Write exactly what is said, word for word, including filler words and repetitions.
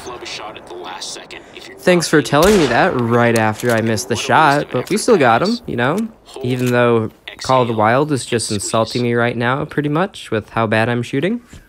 flub a shot at the last second. If you're Thanks for telling me that right after I missed the shot, but we still got him, you know? Even though Call of the Wild is just insulting me right now, pretty much, with how bad I'm shooting.